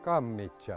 Kammitsa.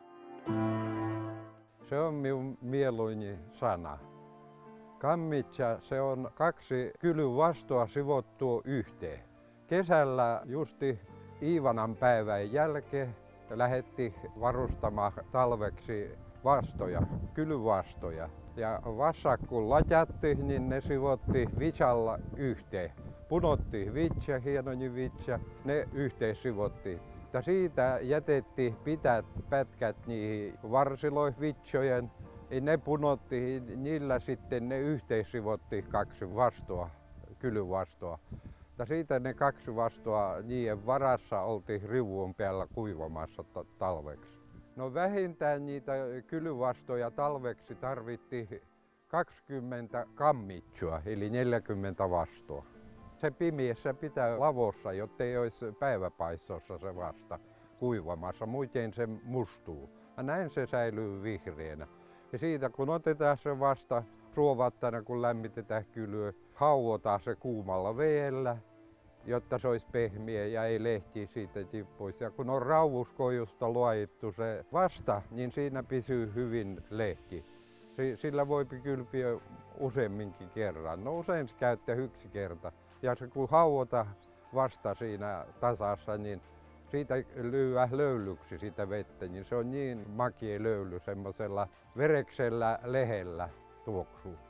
Se on minun mieluinen sana. Kammitsa, se on kaksi kylyvastoa sivottua yhteen. Kesällä justi Iivanan päivän jälkeen lähdettiin varustamaan talveksi vastoja, kylyvastoja. Ja vassat kun latjattiin, niin ne sivottiin vitsalla yhteen. Punottiin vitsa, hienoni vitsa, ne yhteen sivottiin. Ja siitä jätettiin pität pätkät niihin varsiloihin vitsojen. Ne punottiin, niillä sitten ne yhteen sivottiin kaksi vastoa, kylyvastoa. Ja siitä ne kaksi vastoa, niiden varassa oltiin rivuun päällä kuivamassa talveksi. No vähintään niitä kylyvastoja talveksi tarvittiin 20 kammitsua, eli 40 vastoa. Se pimiessä pitää lavossa, jotta ei olisi päiväpaistossa se vasta kuivamassa, muuten se mustuu. Ja näin se säilyy vihreänä. Ja siitä kun otetaan se vasta suovattana, kun lämmitetään kylyä, hauotaan se kuumalla vedellä, jotta se olisi pehmeä ja ei lehti siitä tippuisi. Ja kun on rauuskojusta luojittu se vasta, niin siinä pysyy hyvin lehti. Sillä voi kylpiä useamminkin kerran. No usein se käyttää yksi kerta. Ja se kun hauota vasta siinä tasassa, niin siitä lyö löylyksi sitä vettä, niin se on niin makea löyly semmoisella vereksellä lehdellä tuoksuu.